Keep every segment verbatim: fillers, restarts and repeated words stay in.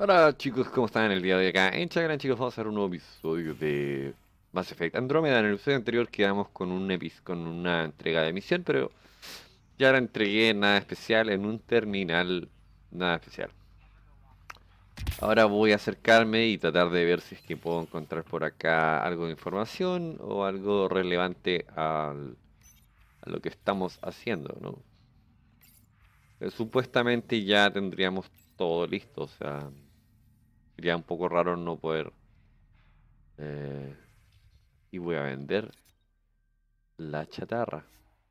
Hola chicos, ¿cómo están el día de hoy acá? En Chagran chicos, vamos a hacer un nuevo episodio de Mass Effect Andrómeda. En el episodio anterior quedamos con un epis con una entrega de misión, pero ya la entregué nada especial en un terminal, nada especial. Ahora voy a acercarme y tratar de ver si es que puedo encontrar por acá algo de información o algo relevante al- a lo que estamos haciendo, ¿no? Eh, Supuestamente ya tendríamos todo listo, o sea, sería un poco raro no poder... eh, y voy a vender la chatarra.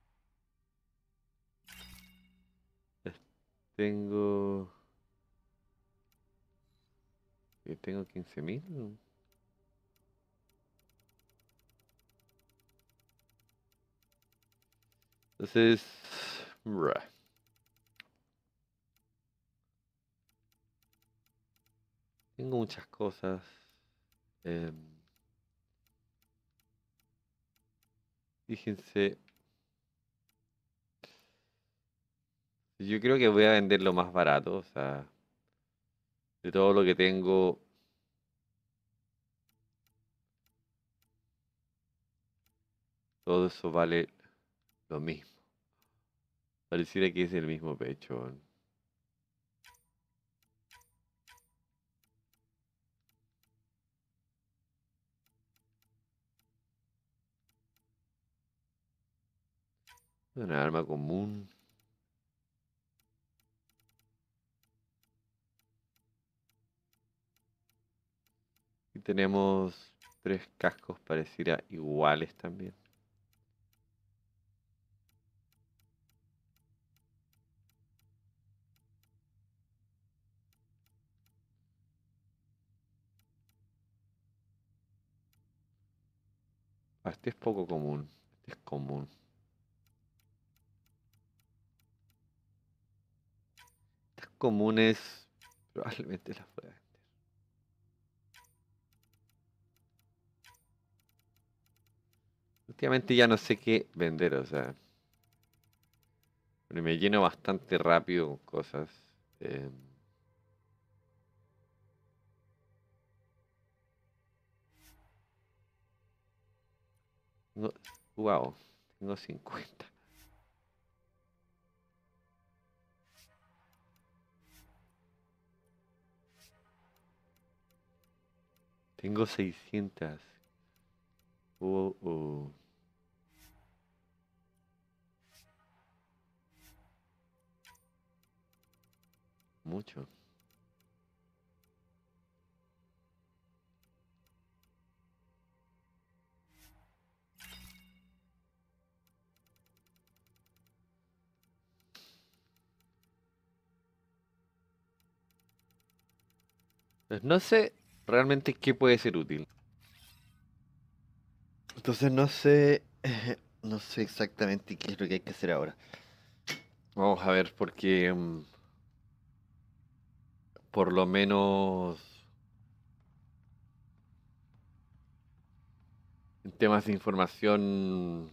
Es- Tengo... eh, Tengo quince mil. Entonces... bruh, tengo muchas cosas. em, Fíjense, yo creo que voy a vender lo más barato. O sea, de todo lo que tengo, todo eso vale lo mismo. Pareciera que es el mismo pecho. Una arma común. Y tenemos tres cascos pareciera iguales también. Ah, este es poco común. Este es común. Estas comunes probablemente las pueda vender. Últimamente ya no sé qué vender, o sea, pero me lleno bastante rápido con cosas. eh, tengo- wow, tengo cincuenta. Tengo seiscientas. Oh, oh, mucho. Pues no sé realmente qué puede ser útil. Entonces no sé, eh, no sé exactamente qué es lo que hay que hacer ahora. Vamos a ver, porque mm, por lo menos en temas de información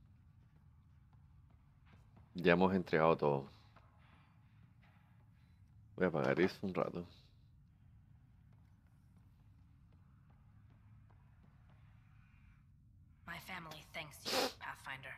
ya hemos entregado todo. Voy a apagar eso un rato. My family thanks you, Pathfinder.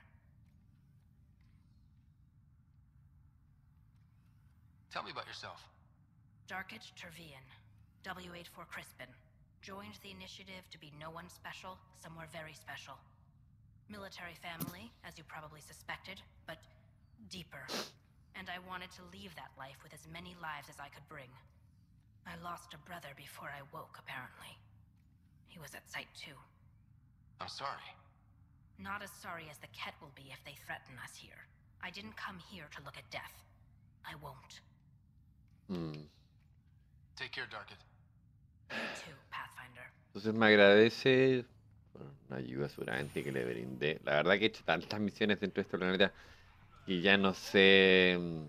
Tell me about yourself. Darkit Tervian, W eighty-four Crispin. Joined the initiative to be no one special, somewhere very special. Military family, as you probably suspected, but deeper. And I wanted to leave that life with as many lives as I could bring. I lost a brother before I woke, apparently. He was at site too. I'm sorry. Not as sorry as the Ket will be if they threaten us here. I didn't come here to look at death. I won't. Mm. Take care, Darkit. You too, Pathfinder. Entonces me agradece por la ayuda seguramente que le brindé. La verdad que he hecho tantas misiones dentro de este planeta y ya no sé, mm,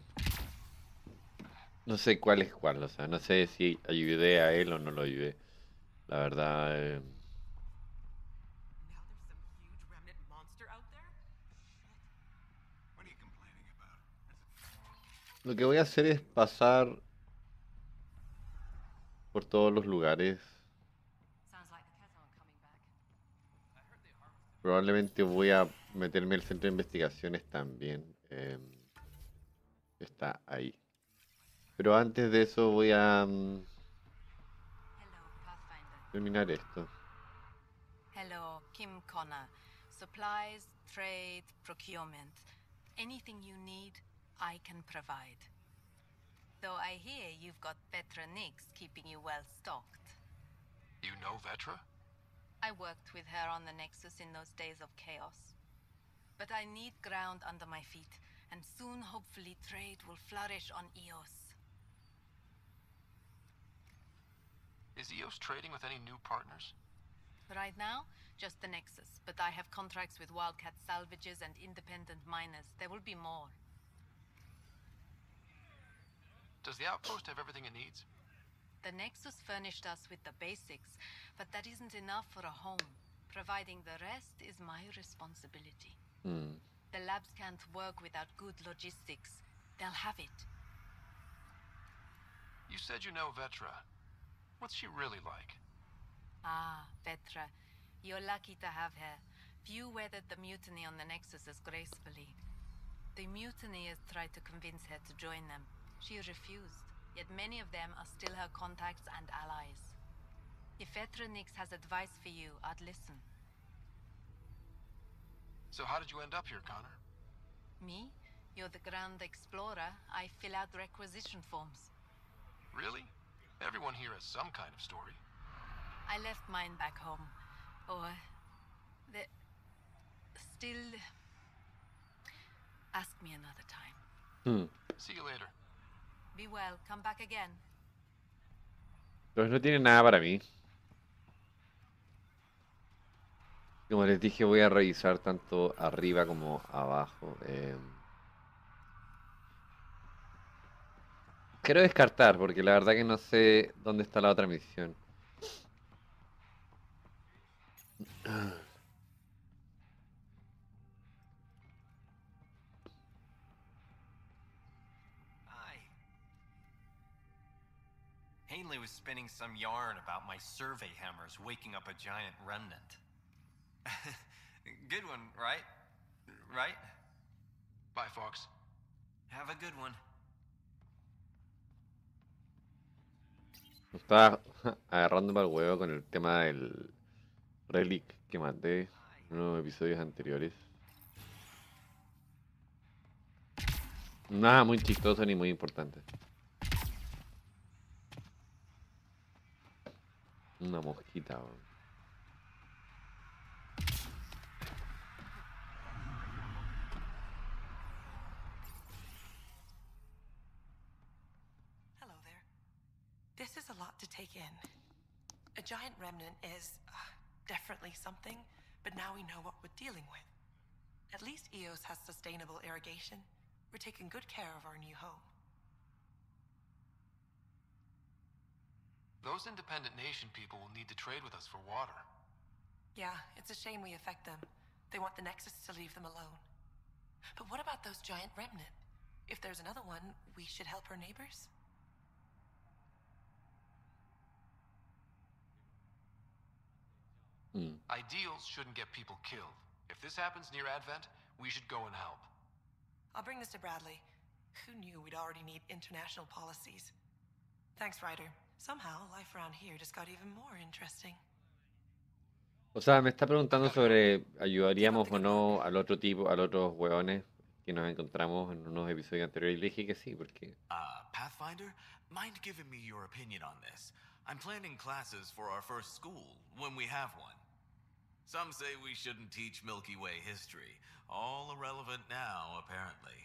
no sé cuál es cuál. O sea, no sé si ayudé a él o no lo ayudé. La verdad, eh, Now there's some huge remnant monster out there? What are you complaining about? lo que voy a hacer es pasar por todos los lugares. Sounds like the Kettle are coming back. Probablemente voy a meterme al centro de investigaciones también. em, está ahí. Pero antes de eso voy a mm, Hello, Pathfinder. terminar esto. Hello, Kim Connor. Supplies, trade, procurement. Anything you need, I can provide. Though I hear you've got Petra Nix keeping you well stocked. You know Vetra? I worked with her on the Nexus in those days of chaos. But I need ground under my feet, and soon hopefully trade will flourish on Eos. Is Eos trading with any new partners? Right now, just the Nexus, but I have contracts with Wildcat salvages and independent miners. There will be more. Does the outpost have everything it needs? The Nexus furnished us with the basics, but that isn't enough for a home. Providing the rest is my responsibility. Mm. The labs can't work without good logistics. They'll have it. You said you know Vetra. What's she really like? Ah, Petra. You're lucky to have her. Few weathered the mutiny on the Nexus as gracefully. The mutineers tried to convince her to join them. She refused, yet many of them are still her contacts and allies. If Petra Nix has advice for you, I'd listen. So how did you end up here, Connor? Me? You're the Grand Explorer. I fill out requisition forms. Really? Everyone here has some kind of story. I left mine back home. Or... the... still... Ask me another time. Hmm. See you later. Be well. Come back again. Entonces no tiene nada para mí. Como les dije, voy a revisar tanto arriba como abajo. Eh, quiero descartar, porque la verdad que no sé dónde está la otra misión. Hi. Ainley was spinning some yarn about my survey hammers waking up a giant remnant. Good one, right? Right? Bye, Fox. Have a good one. Estaba agarrando para el huevo con el tema del relic que maté en unos episodios anteriores. Nada muy chistoso ni muy importante. Una mosquita, weón. Hello there. This is a lot to take in. A giant remnant is uh, definitely something, but now we know what we're dealing with. At least Eos has sustainable irrigation. We're taking good care of our new home. Those independent nation people will need to trade with us for water. Yeah, it's a shame we affect them. They want the Nexus to leave them alone. But what about those giant remnant? If there's another one, we should help our neighbors? Mm. Ideals shouldn't get people killed. If this happens near Advent, we should go and help. I'll bring this to Bradley. Who knew we'd already need international policies? Thanks, Ryder. Somehow, life around here just got even more interesting. O sea, me está preguntando sobre ayudaríamos o no al otro tipo, a los otros hueones que nos encontramos en unos episodios anteriores. Y le dije que sí, porque Uh, Pathfinder, mind giving me your opinion on this? I'm planning classes for our first school, when we have one. Some say we shouldn't teach Milky Way history. All irrelevant now, apparently.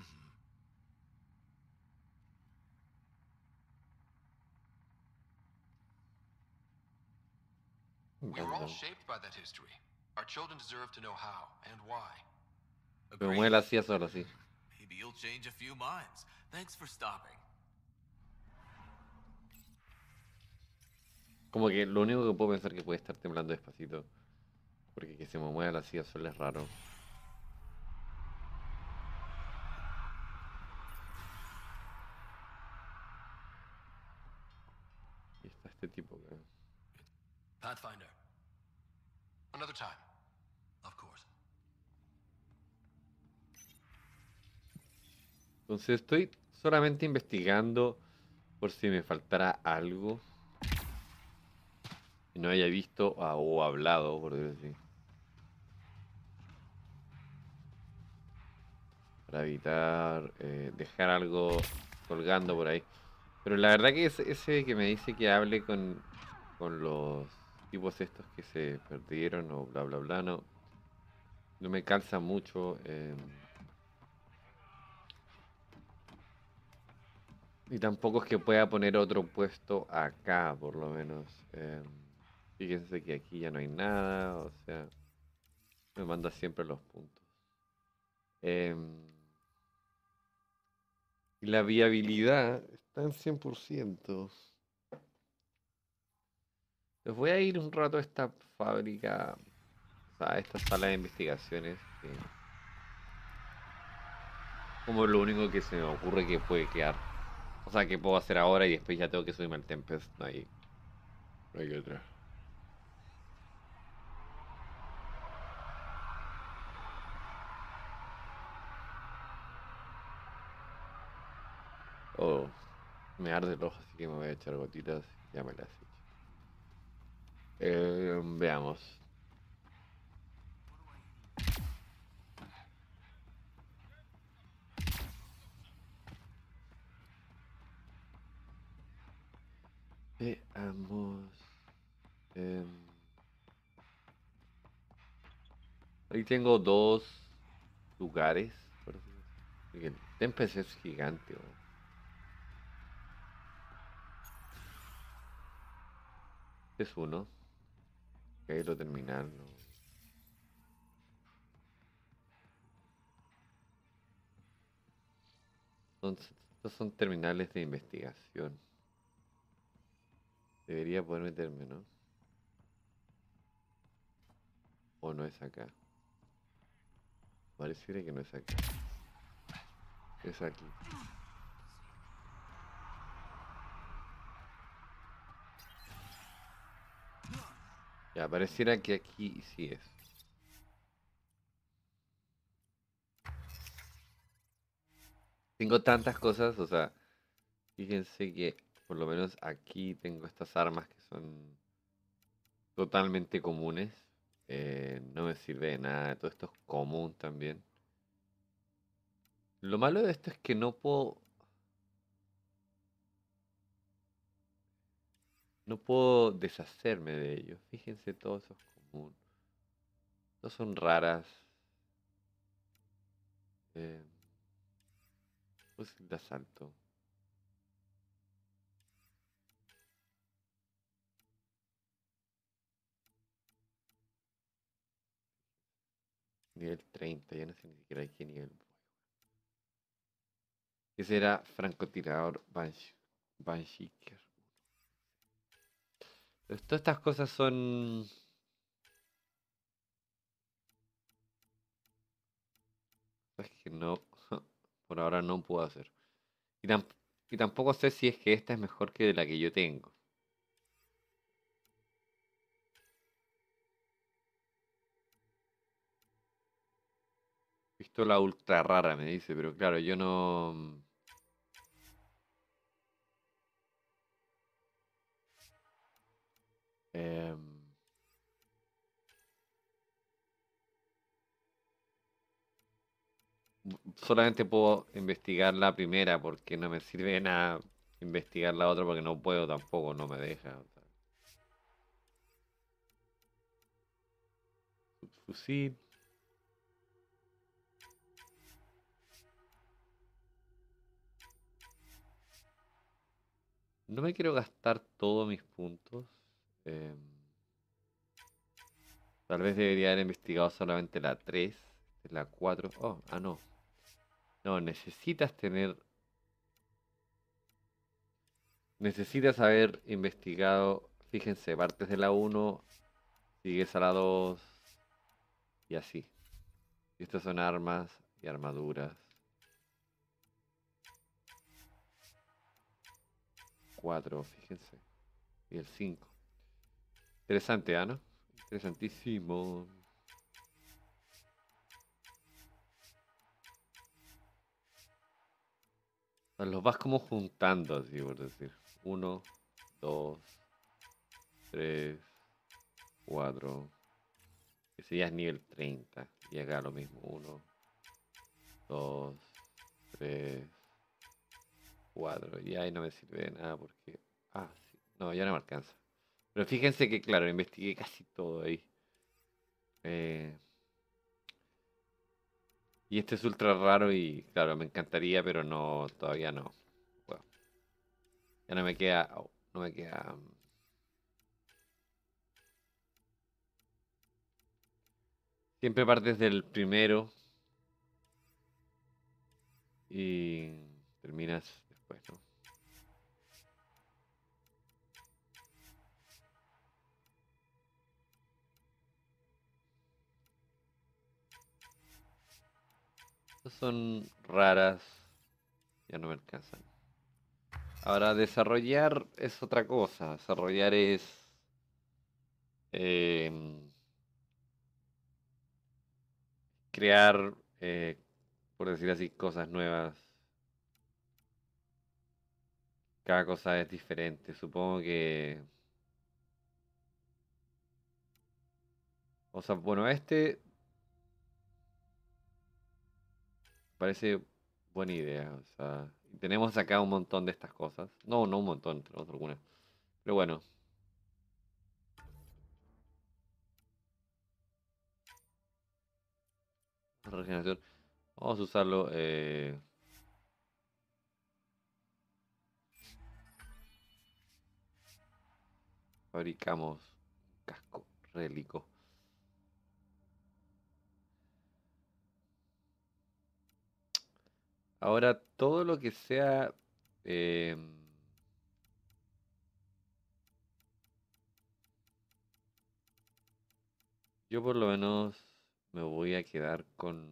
We were all shaped by that history. Our children deserve to know how and why. me mueve la silla solo así. Maybe you'll change a few minds. Thanks for stopping. Como que lo único que puedo pensar que puede estar temblando despacito. Porque que se me mueva la silla solo es raro. Y está este tipo, creo. Pathfinder. Another time. Of course. Entonces estoy solamente investigando por si me faltara algo y no haya visto ah, o hablado, por decirlo así. Para evitar eh, dejar algo colgando por ahí. Pero la verdad que ese, ese que me dice que hable con, con los tipos estos que se perdieron o bla bla bla, no, no me calza mucho. Eh, y tampoco es que pueda poner otro puesto acá, por lo menos. Eh, fíjense que aquí ya no hay nada, o sea, me manda siempre los puntos. Eh, y la viabilidad está en cien por ciento. Les voy a ir un rato a esta fábrica, o sea, a esta sala de investigaciones, que como lo único que se me ocurre que puede quedar. O sea, que puedo hacer ahora y después ya tengo que subirme al Tempest. No hay, no hay otra. Oh, me arde el ojo, así que me voy a echar gotitas. Ya me las he hecho. Eh, veamos. Veamos. em, Ahí tengo dos lugares. Por decirlo así. Porque el Tempest es gigante. ¿No? Es uno. Que lo terminal. ¿No? Son, estos son terminales de investigación. Debería poder meterme, ¿no? O no es acá. Pareciera que no es acá. Es aquí. Ya, pareciera que aquí sí es. Tengo tantas cosas, o sea, fíjense que por lo menos aquí tengo estas armas que son totalmente comunes. Eh, no me sirve de nada, todo esto es común también. Lo malo de esto es que no puedo... No puedo deshacerme de ellos. Fíjense, todo eso es común. No son raras. Eh, pues las salto. Nivel treinta, ya no sé ni siquiera de qué nivel voy. Ese era francotirador Bansh Bansheeker. Pues todas estas cosas son... Es que no... Por ahora no puedo hacer. Y, tam- y tampoco sé si es que esta es mejor que la que yo tengo. Pistola ultra rara, me dice, pero claro, yo no... em, solamente puedo investigar la primera porque no me sirve de nada investigar la otra porque no puedo tampoco, no me deja. O sea. Fusil. No me quiero gastar todos mis puntos. em, Tal vez debería haber investigado solamente la tres, la cuatro. Oh, ah, no. No, necesitas tener... Necesitas haber investigado, fíjense, partes de la uno, sigues a la dos y así. Y estas son armas y armaduras. cuatro, fíjense. Y el cinco. Interesante, ¿ah, no? Interesantísimo. O sea, los vas como juntando, así por decir. Uno, dos, tres, cuatro. Ese ya es nivel treinta. Y acá lo mismo. Uno, dos, tres, cuatro. Y ahí no me sirve de nada porque... Ah, sí. No, ya no me alcanza. Pero fíjense que, claro, investigué casi todo ahí. Eh, y este es ultra raro y, claro, me encantaría, pero no, todavía no. Bueno, ya no me queda... oh, no me queda... mm, Siempre partes del primero y terminas después, ¿no? Estas son raras, ya no me alcanzan. Ahora, desarrollar es otra cosa. Desarrollar es... em, crear, eh, por decir así, cosas nuevas. Cada cosa es diferente. Supongo que... O sea, bueno, este parece buena idea. O sea, tenemos acá un montón de estas cosas. No, no un montón, tenemos algunas. Pero bueno, regeneración. Vamos a usarlo. eh, fabricamos un casco rélico. Ahora, todo lo que sea... em, yo por lo menos me voy a quedar con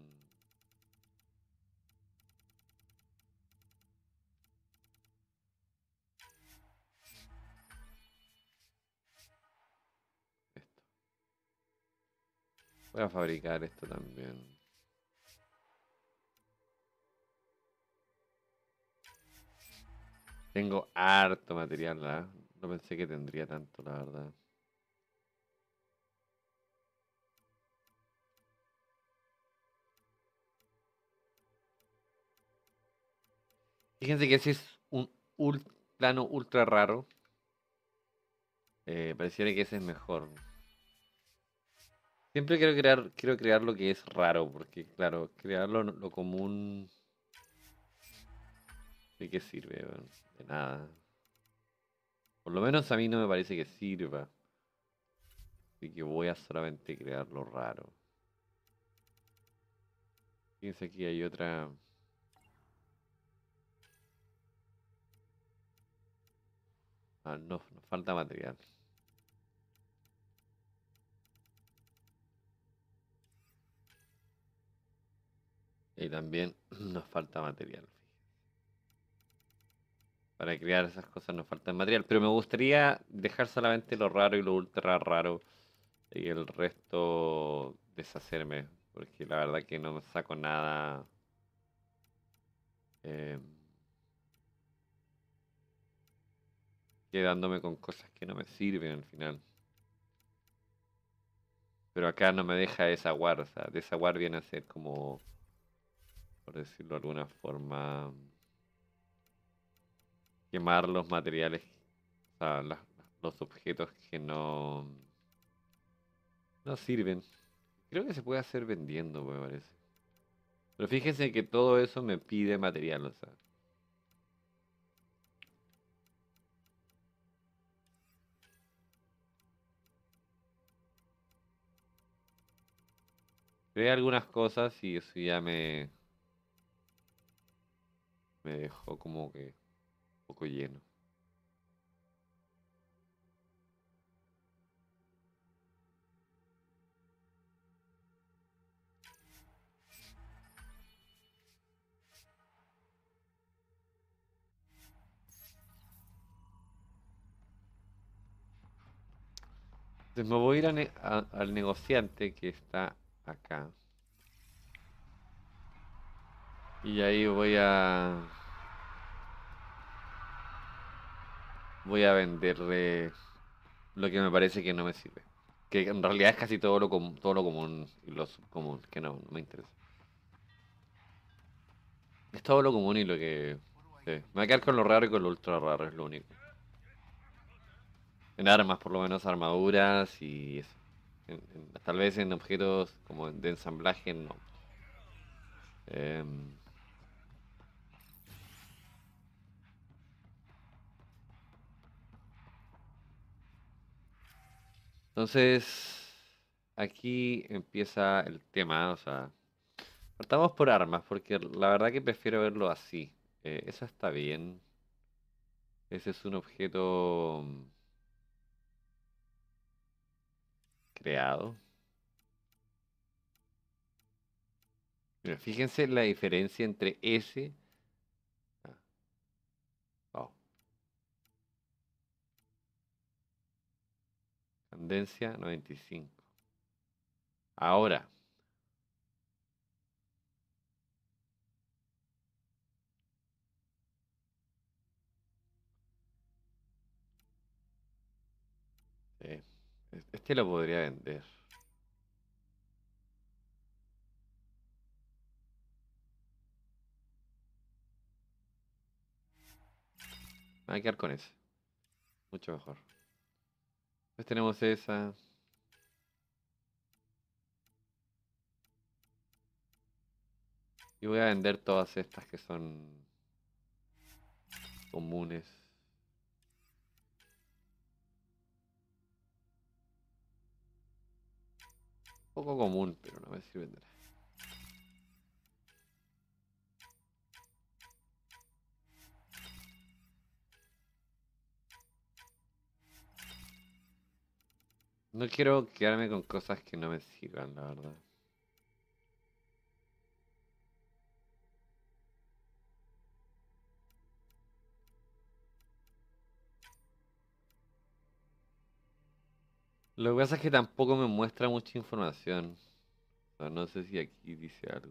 esto. Voy a fabricar esto también. Tengo harto material, ¿ah? No pensé que tendría tanto, la verdad. Fíjense que ese es un ul- plano ultra raro. Eh, pareciera que ese es mejor. Siempre quiero crear, quiero crear lo que es raro, porque claro, crear lo, lo común, ¿de qué sirve? Weón? De nada. Por lo menos a mí no me parece que sirva. Así que voy a solamente crear lo raro. Fíjense aquí hay otra. Ah, no, nos falta material. Y también nos falta material. Para crear esas cosas nos falta material. Pero me gustaría dejar solamente lo raro y lo ultra raro. Y el resto deshacerme. Porque la verdad que no me saco nada. eh, quedándome con cosas que no me sirven al final. Pero acá no me deja desaguar. O sea, desaguar viene a ser como, por decirlo de alguna forma, quemar los materiales, o sea, las- los objetos que no, no sirven. Creo que se puede hacer vendiendo, me parece. Pero fíjense que todo eso me pide material, o sea. Creé algunas cosas y eso ya me, me dejó como que un poco lleno. Entonces me voy a ir a ne- a- al negociante que está acá. Y ahí voy a... Voy a venderle lo que me parece que no me sirve. Que en realidad es casi todo lo, com- todo lo común y lo subcomún, que no, no me interesa. Es todo lo común y lo que... Sí. Me voy a quedar con lo raro y con lo ultra raro, es lo único. En armas, por lo menos armaduras y eso. En- en- tal vez en objetos como de ensamblaje, no. Em, entonces, aquí empieza el tema, o sea, partamos por armas, porque la verdad que prefiero verlo así. Eh, eso está bien. Ese es un objeto mm, creado. Mira, fíjense la diferencia entre ese. Ah, oh, tendencia noventa y cinco. Ahora, eh, este lo podría vender. Me voy a quedar con ese. Mucho mejor. Después tenemos esa. Y voy a vender todas estas que son comunes. Poco común, pero no me sirve de nada. No quiero quedarme con cosas que no me sirvan, la verdad. Lo que pasa es que tampoco me muestra mucha información. O sea, no sé si aquí dice algo.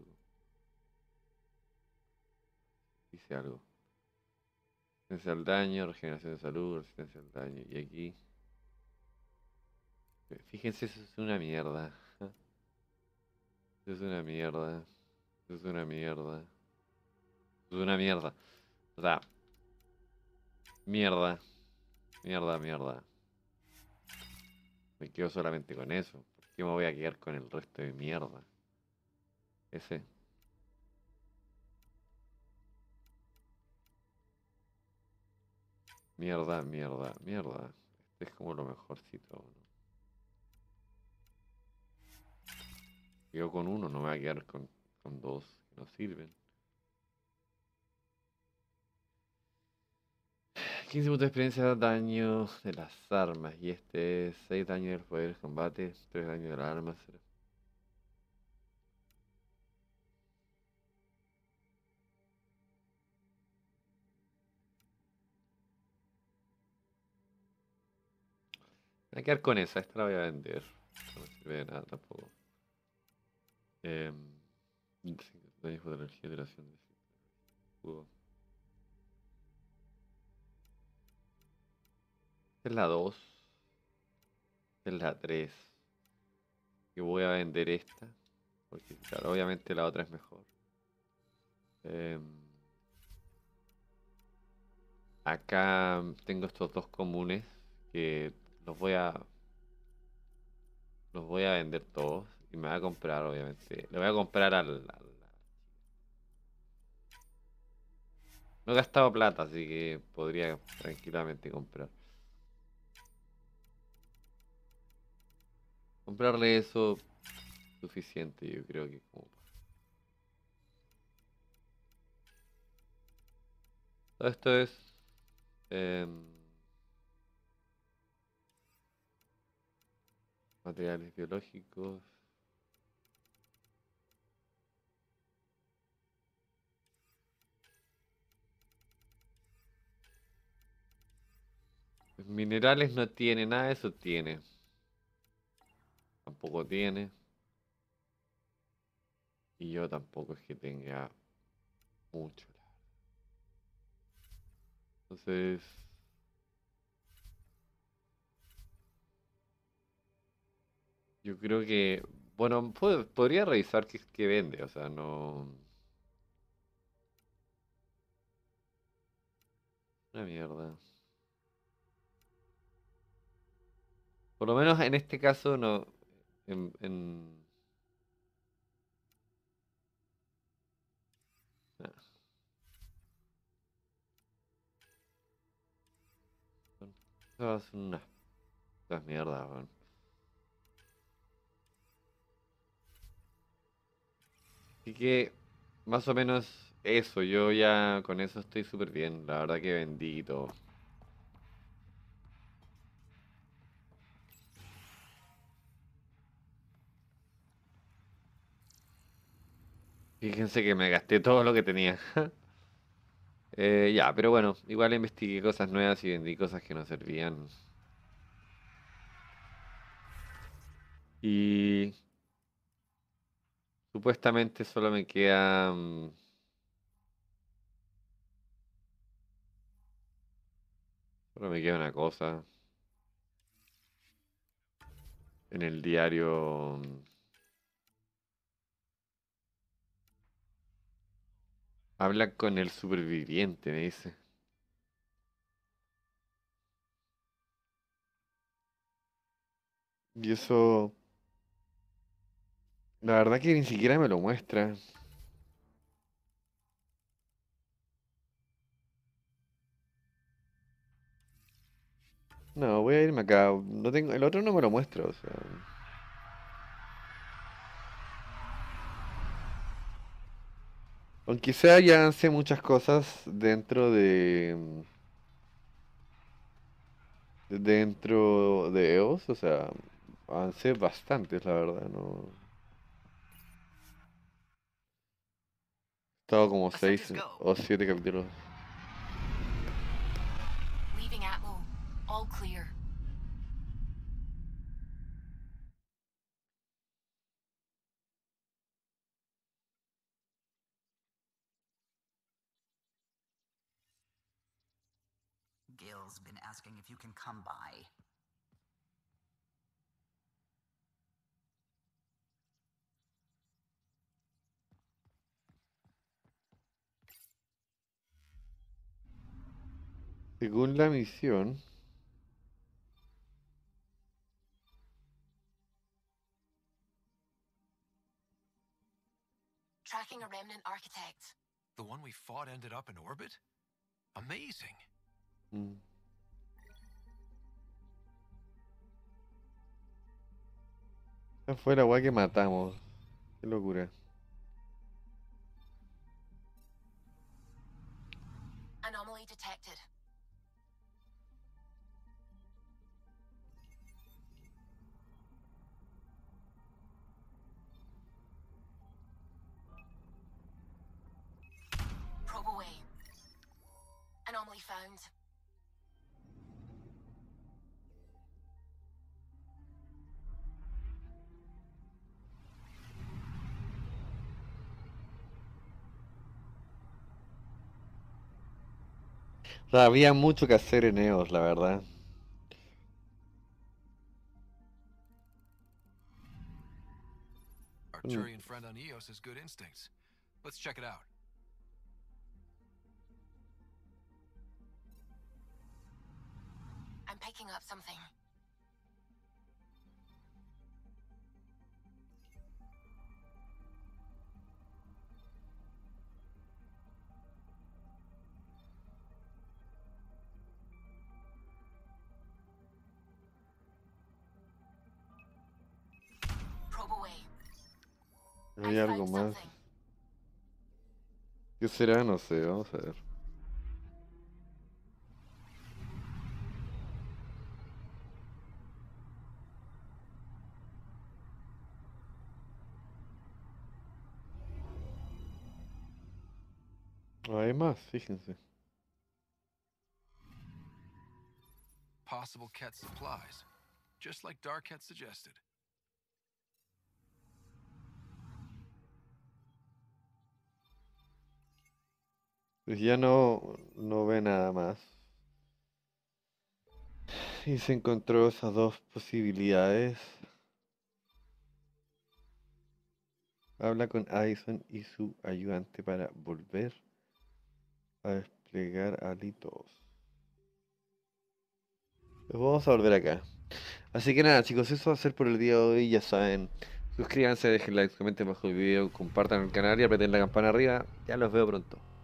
Dice algo. Resistencia al daño, regeneración de salud, resistencia al daño. Y aquí. Fíjense, eso es una mierda. Eso es una mierda. Eso es una mierda. Eso es una mierda. O sea, mierda. Mierda, mierda. Me quedo solamente con eso. ¿Por qué me voy a quedar con el resto de mierda? Ese. Mierda, mierda, mierda. Este es como lo mejorcito, ¿no? Quedo con uno, no me voy a quedar con, con dos que no sirven. quince puntos de experiencia, daño de las armas. Y este es seis daño del poder de combate, tres daño de las armas. Me voy a quedar con esa, esta la voy a vender. No me sirve de nada tampoco. Eh, daño de energía, duración de escudo. Esta es la dos. Esta es la tres. Y voy a vender esta. Porque claro, obviamente la otra es mejor. Eh, acá tengo estos dos comunes que los voy a los voy a vender todos y me voy a comprar obviamente. Le voy a comprar al, al- no he gastado plata, así que podría tranquilamente comprar. Comprarle eso suficiente, yo creo que como todo esto es em, materiales biológicos. Minerales no tiene, nada de eso tiene. tampoco tiene. Y yo tampoco es que tenga mucho. Entonces... Yo creo que... Bueno, puedo- podría revisar qué, qué vende, o sea, no... Una mierda. Por lo menos en este caso no... En, en- nah, son- Esas son unas, unas mierdas, weón. Así que, más o menos eso, yo ya con eso estoy súper bien. La verdad que vendí todo. Fíjense que me gasté todo lo que tenía. Eh, ya, pero bueno, igual investigué cosas nuevas y vendí cosas que no servían. Y supuestamente solo me queda... mm, Solo me queda una cosa en el diario. mm, Habla con el superviviente, me dice. Y eso, la verdad que ni siquiera me lo muestra. No, voy a irme acá. No tengo, el otro no me lo muestra, o sea. Aunque sea ya sé muchas cosas dentro de dentro de E O S, o sea, avancé bastantes, la verdad, no. He estado como I said seis just go. o siete capítulos. Leaving Atmo. All clear. Gil's been asking if you can come by. Según la misión, Tracking a remnant architect. The one we fought ended up in orbit? Amazing. mm, esa fue la weá que matamos. Qué locura. Anomaly detected. Probe away. Anomaly found. O sea, había mucho que hacer en E O S, la verdad. Mm, Arturian friend on Eos has good instincts. Let's check it out. I'm picking up something. Probe away. Hay algo más. ¿Qué será? No sé, vamos a ver. Hay más, fíjense. Possible Ket supplies. Just like Dark had suggested. Pues ya no, no ve nada más. Y se encontró esas dos posibilidades. Habla con Addison y su ayudante para volver a desplegar alitos. Pues vamos a volver acá. Así que nada, chicos, eso va a ser por el día de hoy. Ya saben, suscríbanse, dejen likes, comenten bajo el video, compartan el canal y aprieten la campana arriba. Ya los veo pronto.